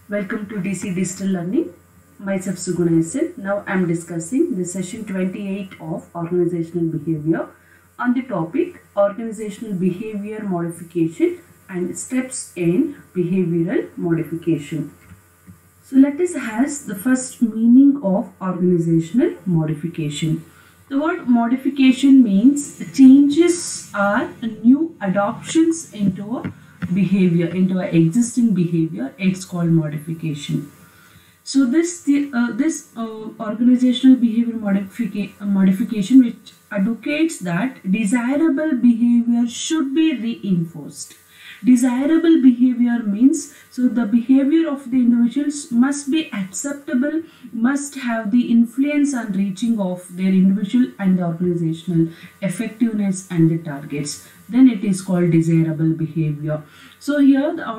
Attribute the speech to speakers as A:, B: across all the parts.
A: Welcome to DC Digital Learning. Myself Suguna SN. Now I am discussing the session 28 of organizational behavior on the topic organizational behavior modification and steps in behavioral modification. So let us has the first meaning of organizational modification. The word modification means changes or new adoptions into a behavior, into an existing behavior. It's called modification. So this organizational behavior modification which advocates that desirable behavior should be reinforced. Desirable behavior means the behavior of the individuals must be acceptable, must have the influence on reaching of their individual and the organizational effectiveness and the targets. Then it is called desirable behavior. So here the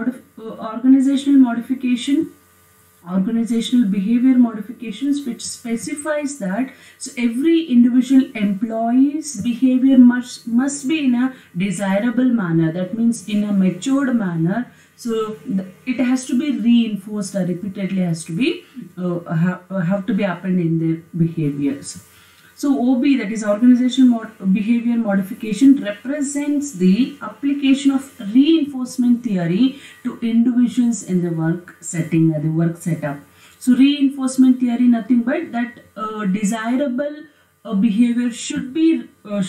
A: organizational behavior modifications which specifies that every individual employee's behavior must be in a desirable manner, that means in a matured manner. So it has to be reinforced or repeatedly has to be have to be happened in their behaviors. So OB, that is organizational behavior modification, represents the application of reinforcement theory to individuals in the work setting or the work setup. So reinforcement theory, nothing but that desirable behavior should be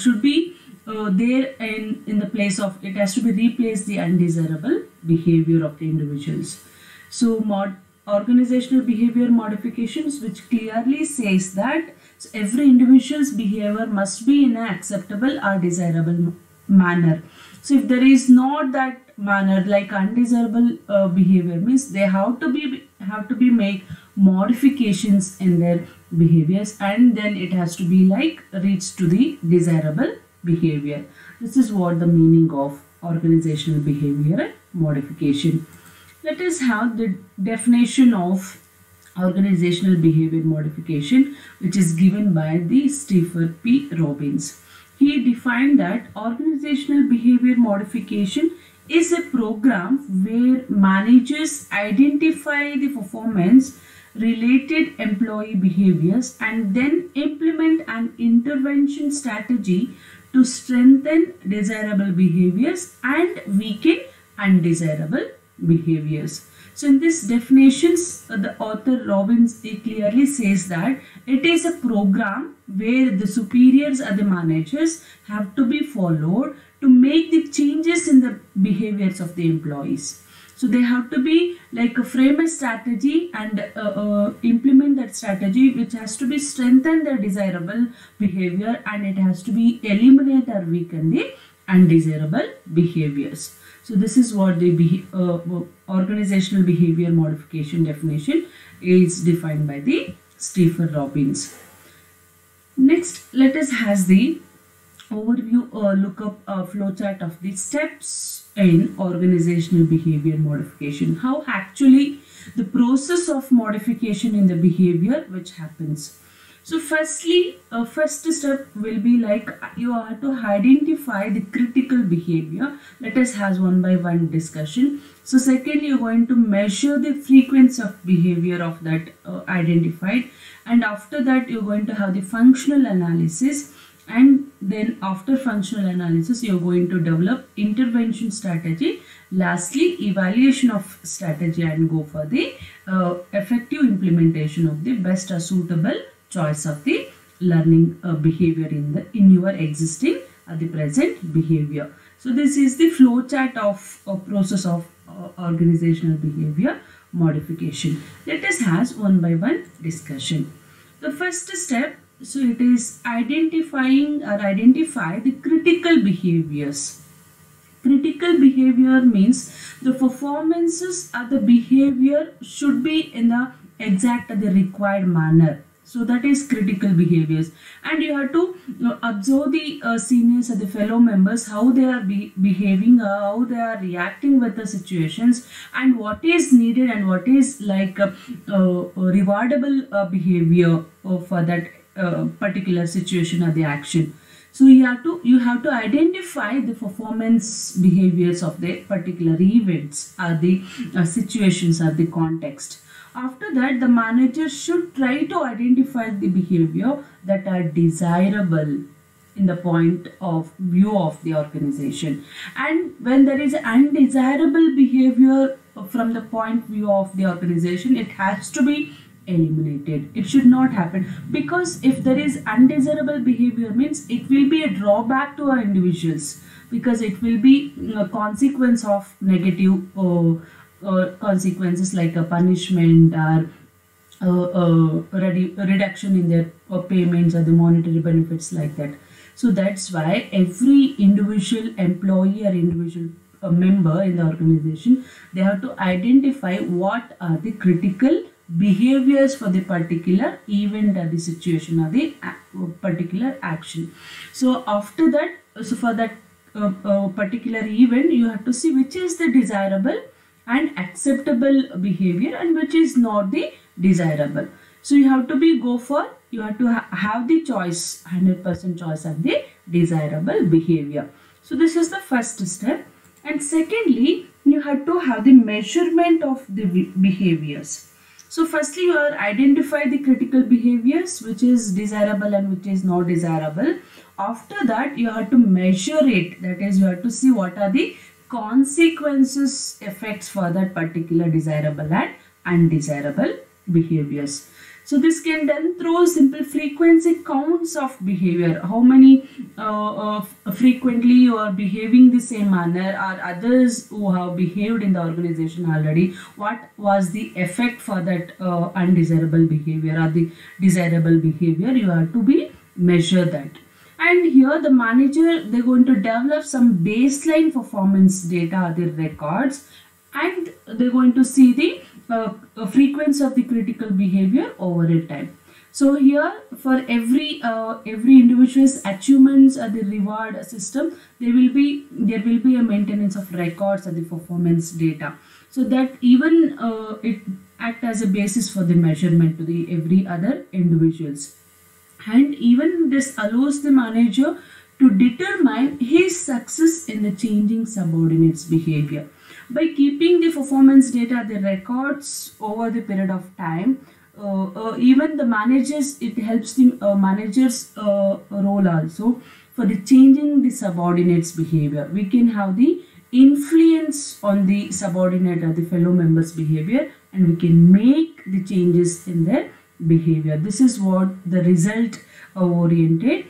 A: there in the place of, it has to be replaced the undesirable behavior of the individuals. So organizational behavior modifications which clearly says that every individual's behavior must be in an acceptable or desirable manner. So if there is not that manner, like undesirable behavior, means they have to be make modifications in their behaviors, and then it has to be like reach to the desirable behavior. This is what the meaning of organizational behavior modification. Let us have the definition of organizational behavior modification, which is given by the Stephen P. Robbins. He defined that organizational behavior modification is a program where managers identify the performance related employee behaviors and then implement an intervention strategy to strengthen desirable behaviors and weaken undesirable behaviors. So in this definitions, the author Robbins clearly says that it is a program where the superiors or the managers have to be followed to make the changes in the behaviors of the employees. So they have to be like a frame a strategy and implement that strategy, which has to be strengthen the desirable behavior, and it has to be eliminate or weaken the undesirable behaviors. So this is what the organizational behavior modification definition is defined by the Stephen Robbins. Next, let us has the overview lookup flowchart of the steps in organizational behavior modification. How actually the process of modification in the behavior which happens. So firstly, first step will be like you have to identify the critical behavior. Let us have one by one discussion. So secondly, you're going to measure the frequency of behavior of that identified, and after that you're going to have the functional analysis, and then after functional analysis you're going to develop intervention strategy. Lastly, evaluation of strategy and go for the effective implementation of the best or suitable choice of the learning behavior in your existing the present behavior. So this is the flow chart of process of organizational behavior modification. Let us have one by one discussion. The first step, so it is identify the critical behaviors. Critical behavior means the performances or the behavior should be in the the required manner. So that is critical behaviors, and you have to observe the seniors or the fellow members, how they are behaving, how they are reacting with the situations, and what is needed and what is like rewardable behavior for that particular situation or the action. So you have to identify the performance behaviors of the particular events or the situations or the context. After that, the manager should try to identify the behavior that are desirable in the point of view of the organization. And when there is undesirable behavior from the point of view of the organization, it has to be eliminated. It should not happen, because if there is undesirable behavior means it will be a drawback to our individuals, because it will be a consequence of negative consequences like a punishment or reduction in their payments or the monetary benefits like that. So that's why every individual employee or individual member in the organization, they have to identify what are the critical behaviors for the particular event or the situation or the particular action. So after that, so for that particular event, you have to see which is the desirable and acceptable behavior and which is not the desirable. So you have to you have to have the choice, 100% choice of the desirable behavior. So this is the first step. And secondly, you have to have the measurement of the behaviors. So firstly, you are identify the critical behaviors which is desirable and which is not desirable. After that, you have to measure it. That is, you have to see what are the consequences, effects for that particular desirable and undesirable behaviors. So this can done through simple frequency counts of behavior. How many frequently you are behaving the same manner, or others who have behaved in the organization already, what was the effect for that undesirable behavior or the desirable behavior. You have to be measure that. And here the manager, they're going to develop some baseline performance data, the records, and they're going to see the frequency of the critical behavior over a time. So here for every individual's achievements or the reward system, there will be a maintenance of records of the performance data. So that even it act as a basis for the measurement to the every other individuals. And even this allows the manager to determine his success in the changing subordinates behavior. By keeping the performance data, the records over the period of time, even the managers, it helps the managers role also for the changing the subordinates behavior. We can have the influence on the subordinate or the fellow members behavior, and we can make the changes in their behavior. This is what the result oriented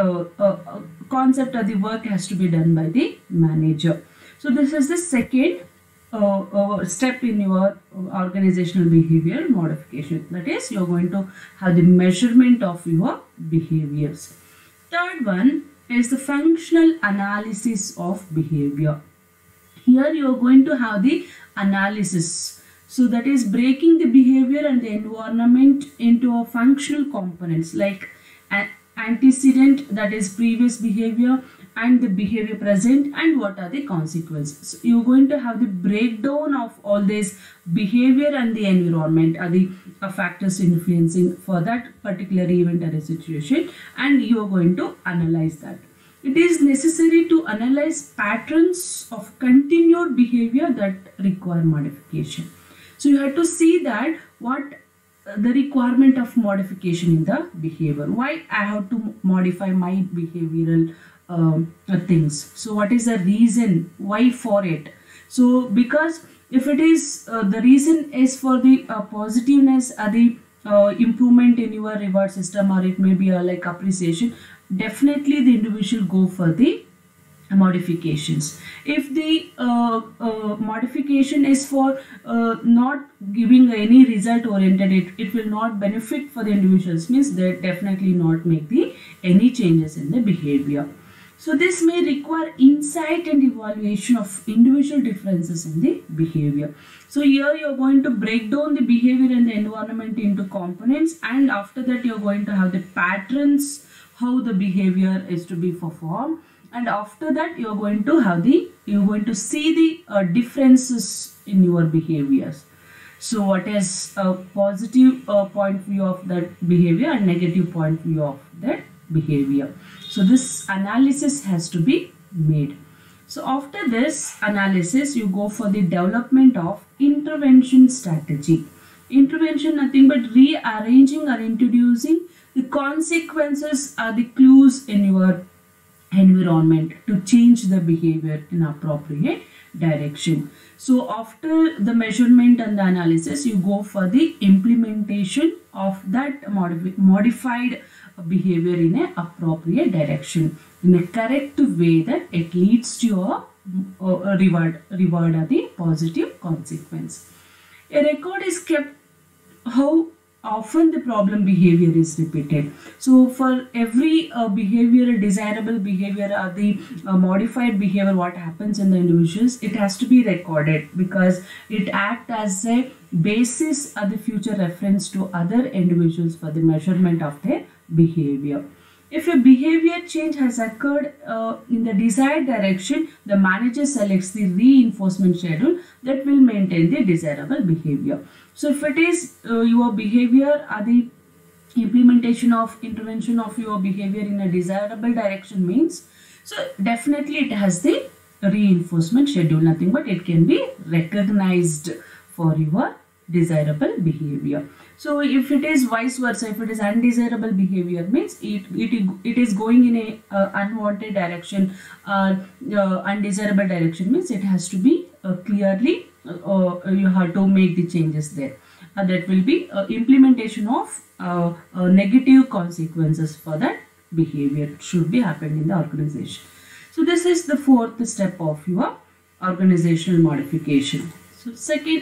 A: concept of the work has to be done by the manager. So this is the second step in your organizational behavior modification. That is, you are going to have the measurement of your behaviors. Third one is the functional analysis of behavior. Here you are going to have the analysis. So that is breaking the behavior and the environment into a functional components like an antecedent, that is previous behavior, and the behavior present, and what are the consequences. So you're going to have the breakdown of all this behavior and the environment are the factors influencing for that particular event or a situation, and you are going to analyze that. It is necessary to analyze patterns of continued behavior that require modification. So you have to see that what the requirement of modification in the behavior. Why I have to modify my behavioral things. So what is the reason why for it? So because if it is the reason is for the positiveness or the improvement in your reward system, or it may be like appreciation, definitely the individual go for the modifications. If the modification is for not giving any result oriented, it will not benefit for the individuals, means they definitely not make the any changes in the behavior. So this may require insight and evaluation of individual differences in the behavior. So here you are going to break down the behavior and the environment into components, and after that you are going to have the patterns, how the behavior is to be performed, and after that you are going to have see the differences in your behaviors. So what is a positive point of view of that behavior and negative point of view of that behavior. So this analysis has to be made. So after this analysis, you go for the development of intervention strategy. Intervention, nothing but rearranging or introducing the consequences or the clues in your environment to change the behavior in appropriate direction. So after the measurement and the analysis, you go for the implementation of that modified behavior in an appropriate direction, in a correct way that it leads to a reward or the positive consequence. A record is kept how often the problem behavior is repeated. So for every behavior, desirable behavior or the modified behavior, what happens in the individuals, it has to be recorded because it acts as a basis of the future reference to other individuals for the measurement of their behavior. If a behavior change has occurred in the desired direction, the manager selects the reinforcement schedule that will maintain the desirable behavior. So if it is your behavior or the implementation of intervention of your behavior in a desirable direction means, so definitely it has the reinforcement schedule, nothing but it can be recognized for your desirable behavior. So if it is vice versa, if it is undesirable behavior means it is going in a unwanted direction, undesirable direction means it has to be clearly you have to make the changes there. That will be implementation of negative consequences for that behavior should be happening in the organization. So this is the fourth step of your organizational modification. So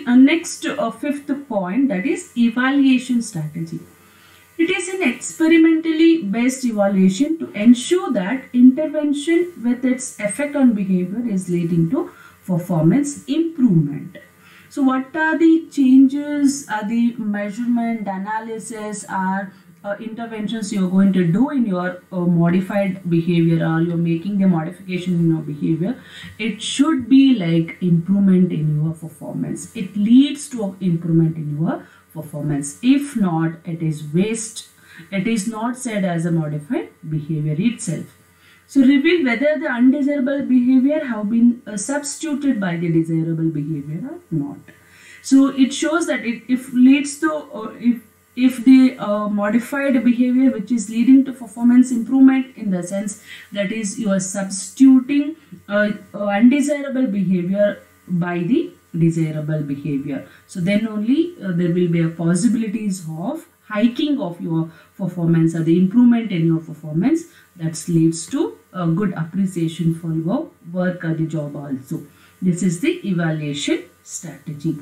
A: fifth point, that is evaluation strategy. It is an experimentally based evaluation to ensure that intervention with its effect on behavior is leading to performance improvement. So what are the changes, the measurement, analysis, or interventions you're going to do in your modified behavior, or you're making the modification in your behavior? It should be like improvement in your performance. It leads to improvement in your performance. If not, it is waste. It is not said as a modified behavior itself. So reveal whether the undesirable behavior have been substituted by the desirable behavior or not. So it shows that if leads to if the modified behavior which is leading to performance improvement, in the sense that is you are substituting undesirable behavior by the desirable behavior, so then only there will be a possibilities of hiking of your performance or the improvement in your performance that leads to a good appreciation for your work or the job also. This is the evaluation strategy.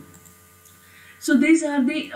A: So these are the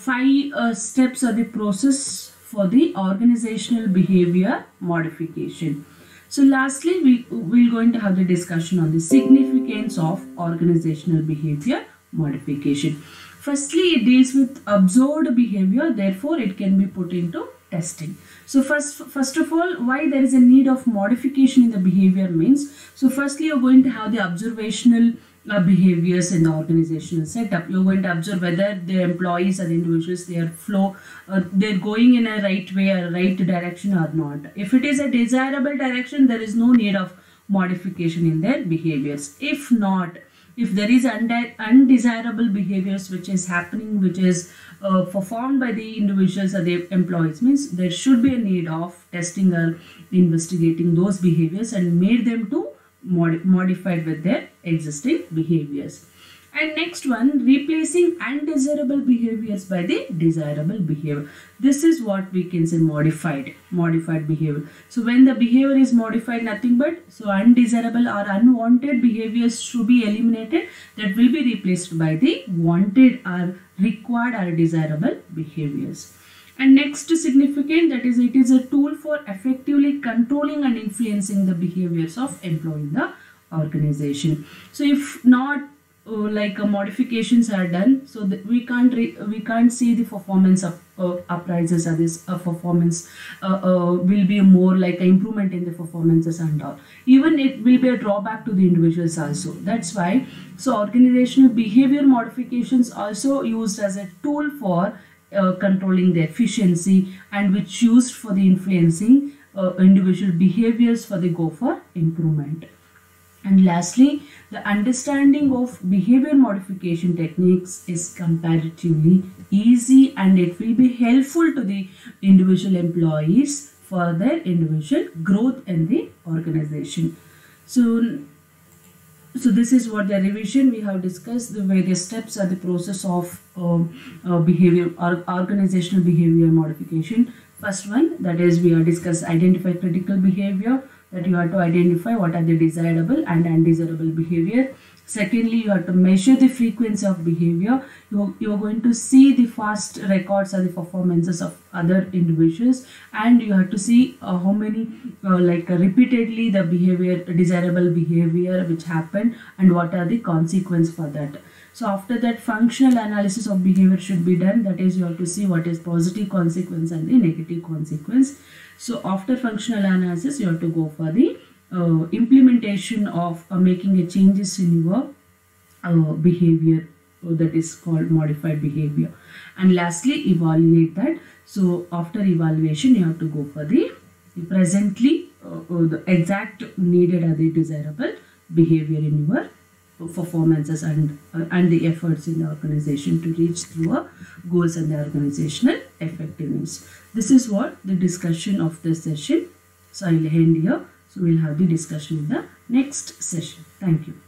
A: 5 steps of the process for the organizational behavior modification. So lastly, we will going to have the discussion on the significance of organizational behavior modification. Firstly, it deals with observed behavior, therefore it can be put into testing. So first of all, why there is a need of modification in the behavior means, so firstly you're going to have the observational behaviors in the organizational setup. You're going to observe whether the employees or the individuals, their flow, they're going in a right way or right direction or not. If it is a desirable direction, there is no need of modification in their behaviors. If not, if there is undesirable behaviors which is happening, which is performed by the individuals or the employees, means there should be a need of testing or investigating those behaviors and made them to modified with their existing behaviors. And next one, replacing undesirable behaviors by the desirable behavior. This is what we can say modified behavior. So when the behavior is modified, nothing but so undesirable or unwanted behaviors should be eliminated, that will be replaced by the wanted or required or desirable behaviors. And next significant, that is it is a tool for effectively controlling and influencing the behaviors of employee in the organization. So if not like modifications are done, so we can't see the performance of uprises, or this performance will be more like an improvement in the performances and all. Even it will be a drawback to the individuals also. That's why so organizational behavior modifications also used as a tool for controlling the efficiency, and which used for the influencing individual behaviors for the go for improvement. And lastly, the understanding of behavior modification techniques is comparatively easy, and it will be helpful to the individual employees for their individual growth in the organization. So this is what the revision we have discussed. The various steps are the process of behavior or organizational behavior modification. First one, that is, we have discussed identify critical behavior, that you have to identify what are the desirable and undesirable behavior. Secondly, you have to measure the frequency of behavior. You're going to see the fast records or the performances of other individuals, and you have to see how many repeatedly the behavior, desirable behavior which happened, and what are the consequences for that. So after that, functional analysis of behavior should be done. That is, you have to see what is positive consequence and the negative consequence. So after functional analysis, you have to go for the implementation of making a changes in your behavior, that is called modified behavior. And lastly, evaluate that. So after evaluation, you have to go for the presently the exact needed or the desirable behavior in your performances and the efforts in the organization to reach through goals and the organizational effectiveness. This is what the discussion of this session. So I will end here. So we'll have the discussion in the next session. Thank you.